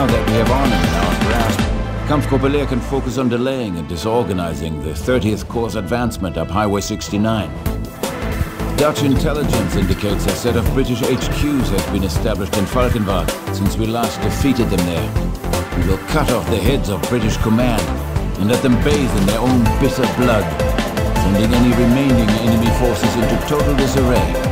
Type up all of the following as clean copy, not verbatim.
Now that we have Arnhem in our grasp, Kampfgruppe can focus on delaying and disorganizing the 30th Corps' advancement up Highway 69. Dutch intelligence indicates a set of British HQs has been established in Valkenwald since we last defeated them there. We will cut off the heads of British command and let them bathe in their own bitter blood, sending any remaining enemy forces into total disarray.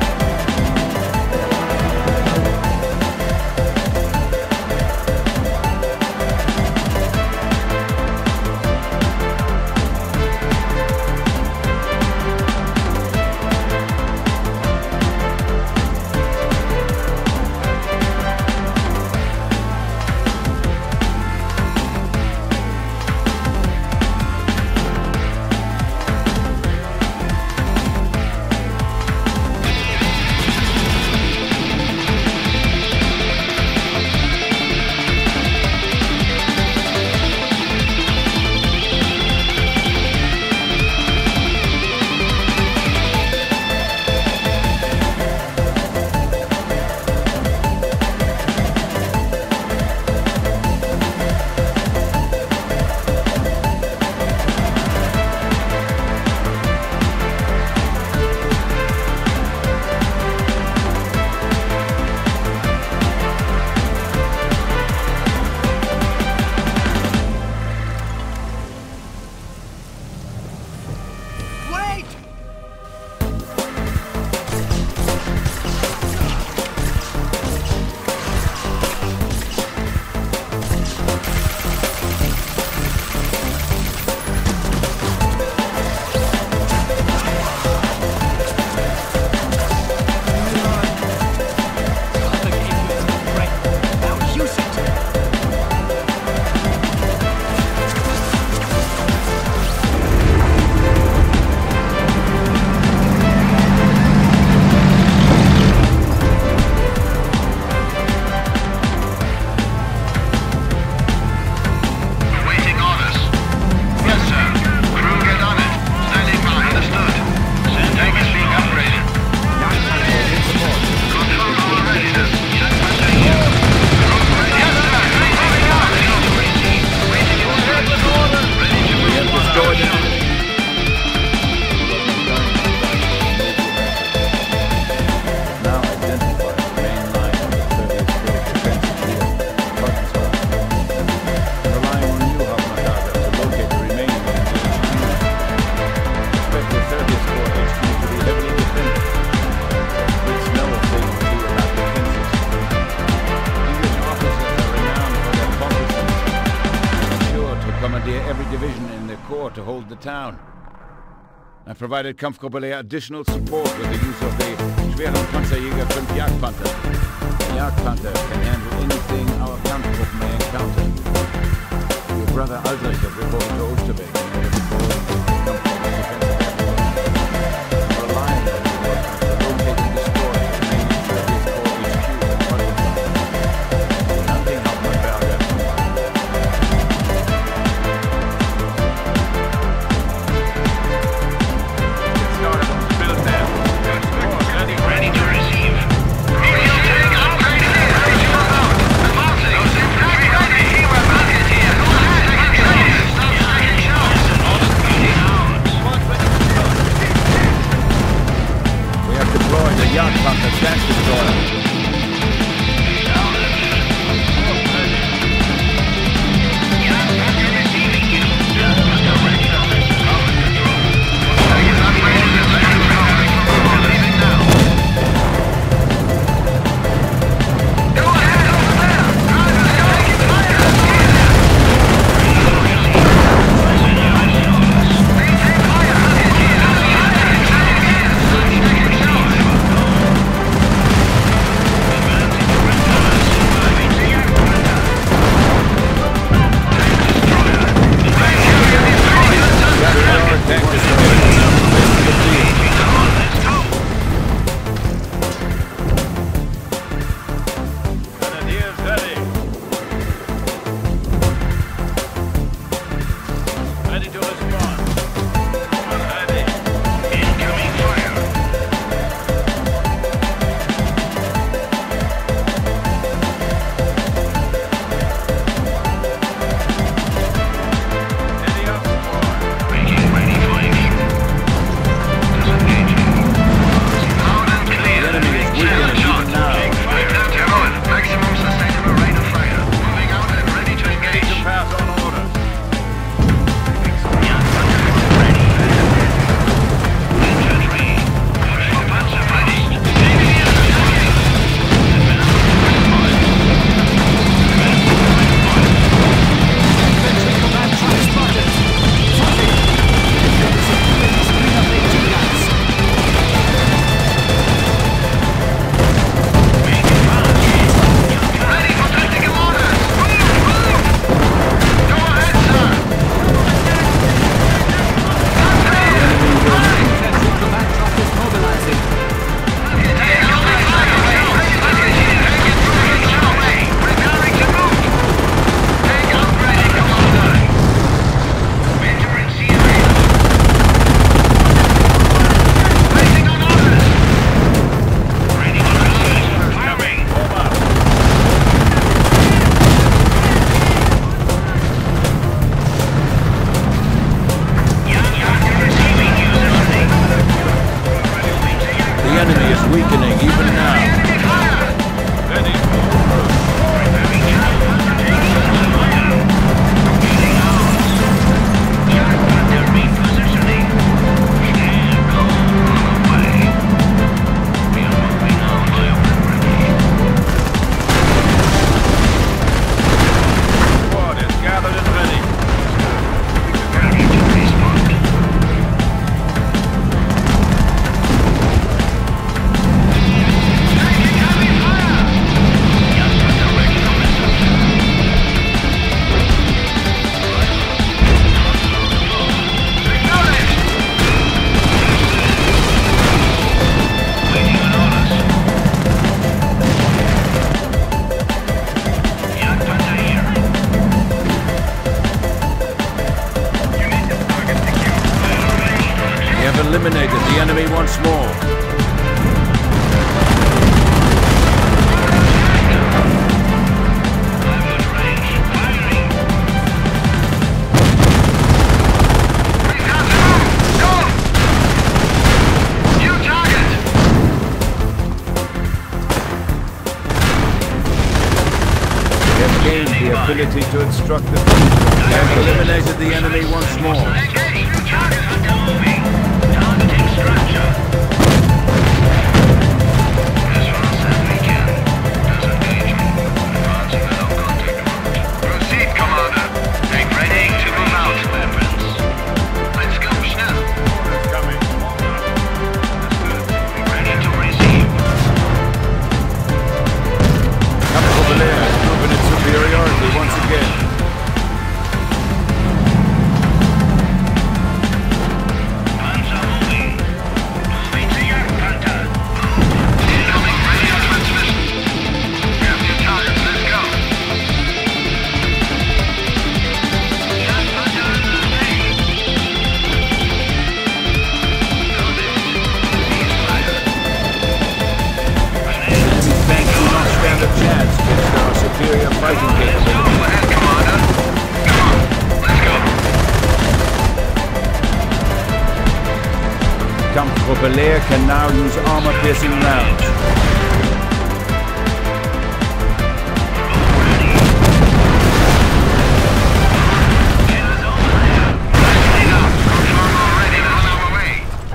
To hold the town. I provided Kampfgruppe additional support with the use of the Schweren Panzerjäger 5 Jagdpanther. The Jagdpanther can handle anything our Kampfgruppe may encounter. Your brother Aldrich has reported to Oosterbeek in order to follow Kampfgruppe's defensive effort. I'm relying on your work to locate and destroy the remaining 30th Corps HQs in Valkenwald. Nothing Hauptmann Berger. Ready to receive. ability to instruct the troops. They have eliminated the enemy once more. Targeting structure. As fast as we can. Disengagement. Advancing the no-contact approach. Proceed, Commander. Make ready to move out. Weapons. Let's go, schnell. Orders coming. Ready to receive. Capital Belair has proven its superiority once again. Panzer moving. Moving to Jagdpanther. Incoming radio transmission. Grab your targets, let's go. Jagdpanther under way. Loaded. Ceasefire. Enemy tanks do not stand a chance against our superior fighting capability. Go ahead, Commander. Come on, let's go. Kampfgruppe Leer can now use armor-piercing rounds. Get us over there. Nicely done. Confirm already. On our way.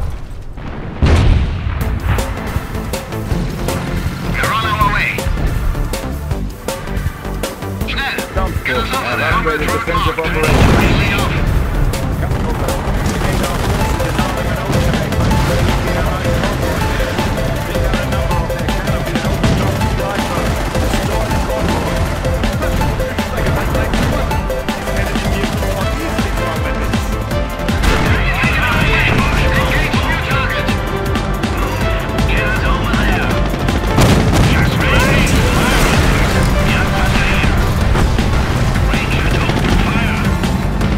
We're on our way. Schnell. Get us over there. Upgraded defensive Mark. operations. Easy off. Engage new target. Get us over there. Just ready. Jagdpanther here. Ranger to open fire.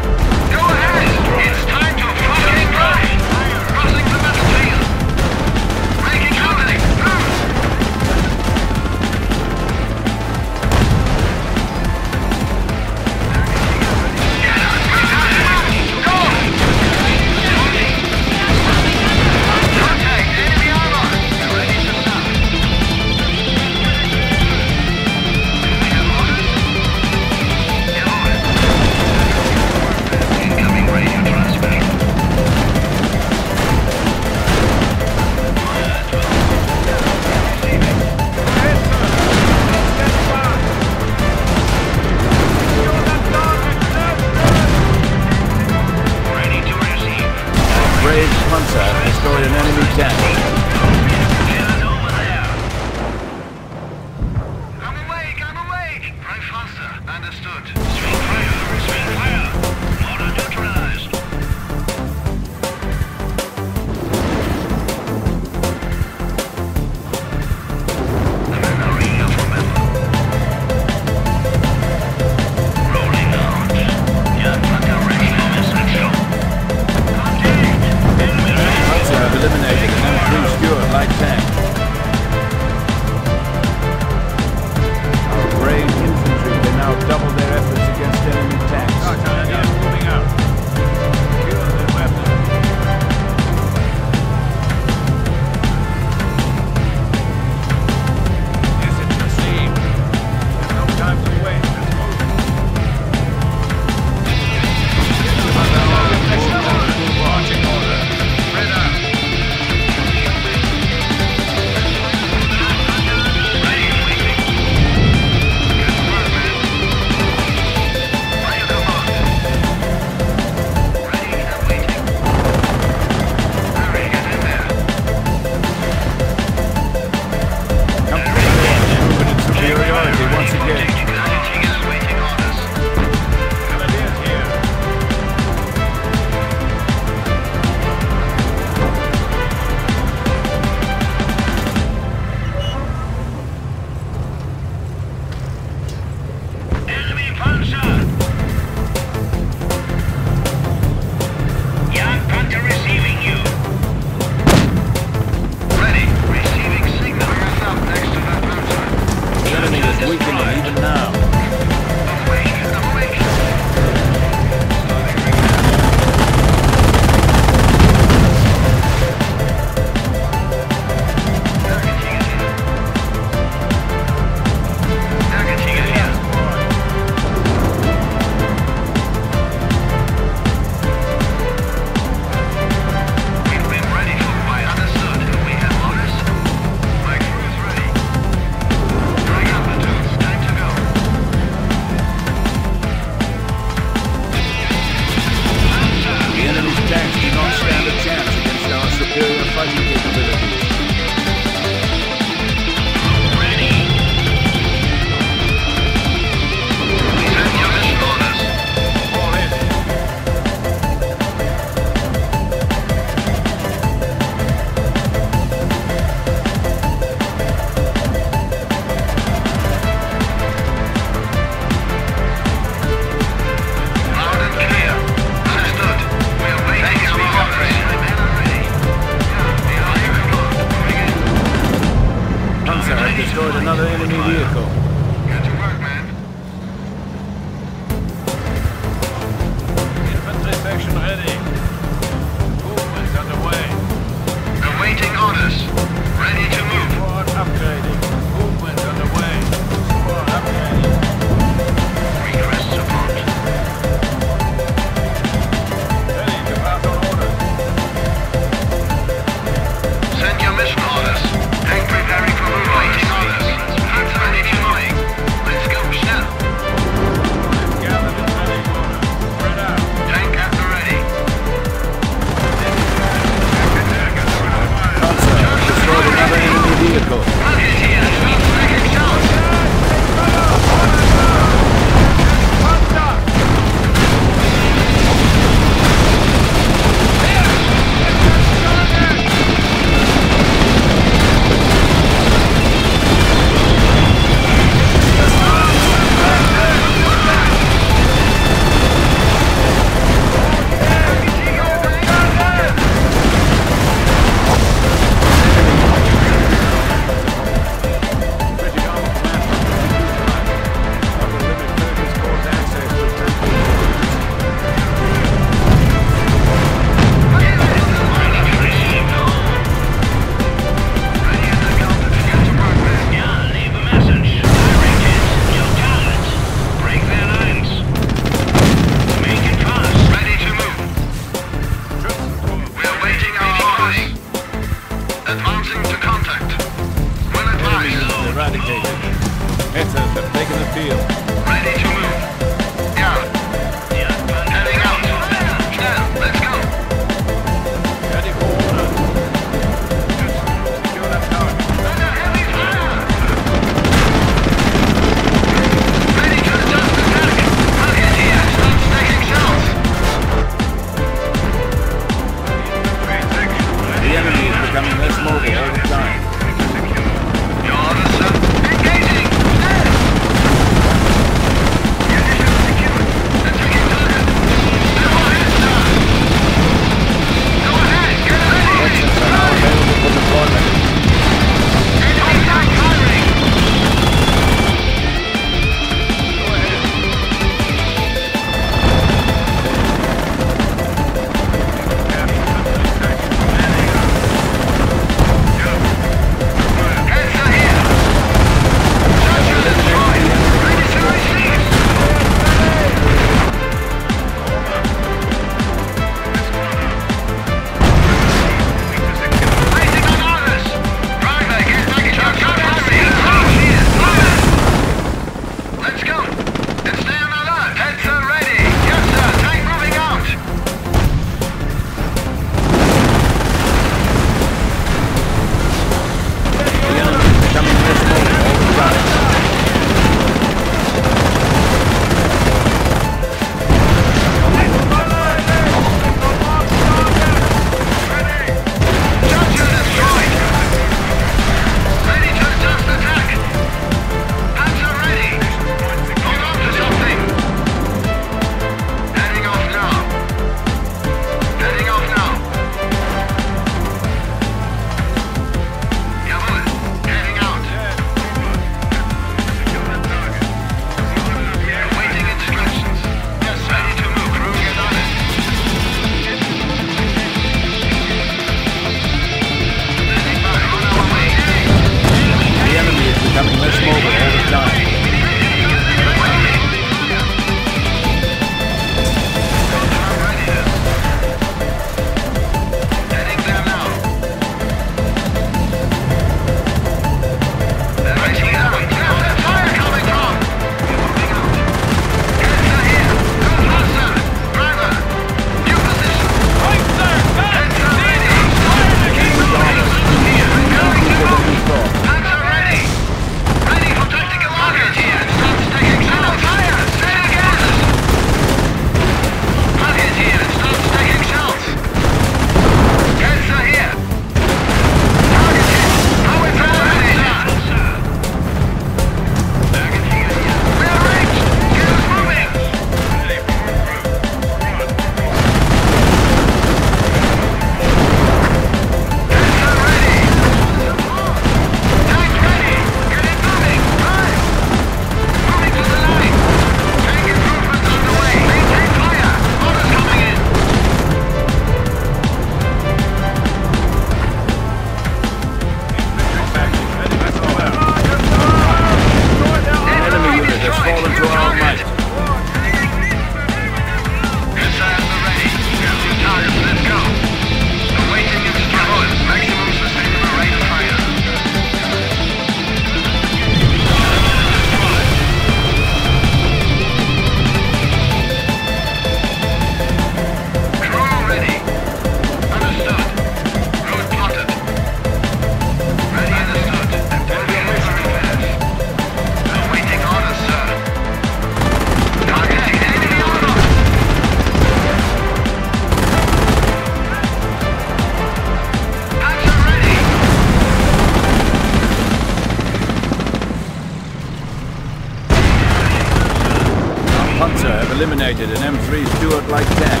eliminated an M3 Stuart-like tank.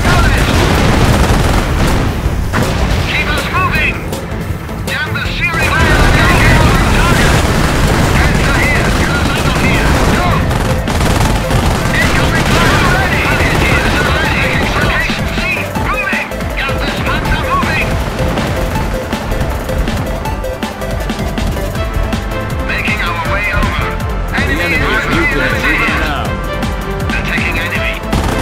Keep us moving! Jam the steering wheel and get on target! Hands are here! Get us out of here! Go! Incoming fire ready! Target is ready! Location C! Moving! Get this Panther moving! Making our way over. The enemy is nuking us even now. Attacking enemy.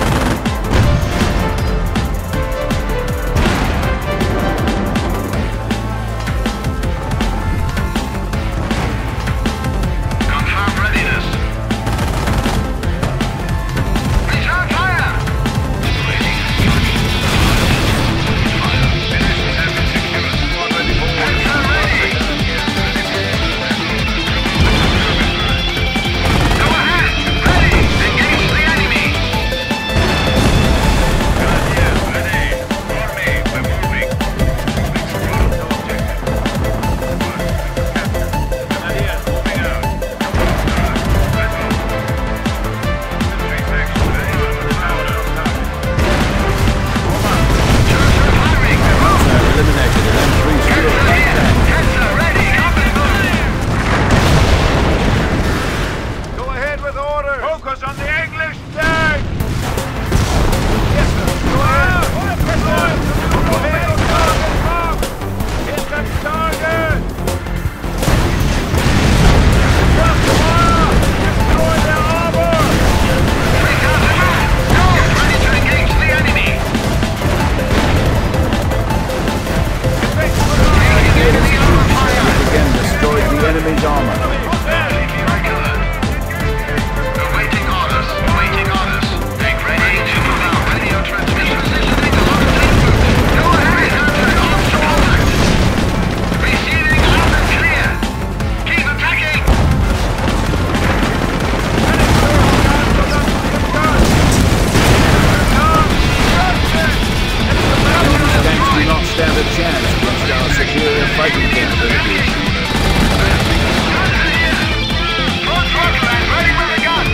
Confirm readiness. Return fire! Answer ready! Go ahead! Ready! Engage the enemy! Firing! I've eliminated an M3 Stuart-like tank. Answer ready! Up and moving! Go ahead with orders! Focus on the English tank! Yes, sir. Go ahead! Go ahead! Hit that target! Drop fire! Destroy their armor! Go! Ready to engage the enemy! Enemy armor fire! Again destroyed the enemy's armor. Awaiting orders. Awaiting orders. Tank ready to move out. Radio transmission positioning along tank route. Go ahead. Hunter on contact. Receiving loud and clear. Keep attacking. Tanks do not stand a chance against our superior fighting capabilities. Full throttle and ready with the gun.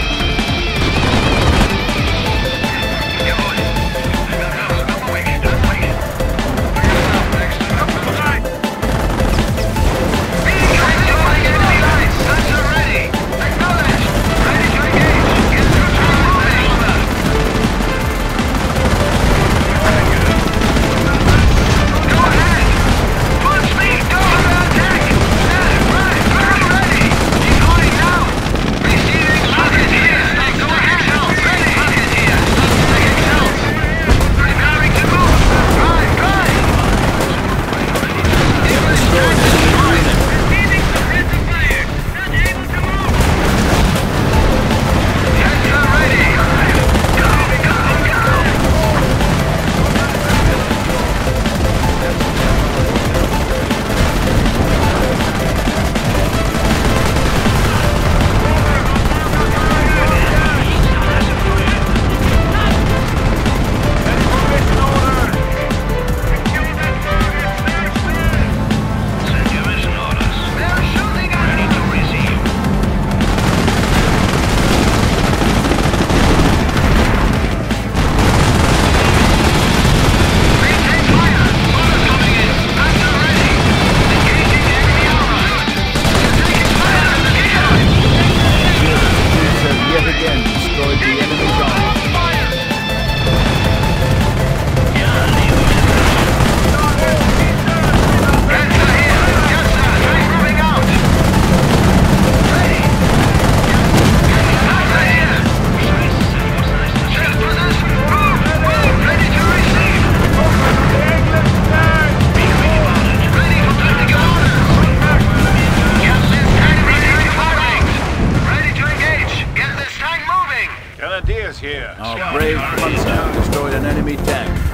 Grenadiers here. Our brave Panzer destroyed an enemy tank.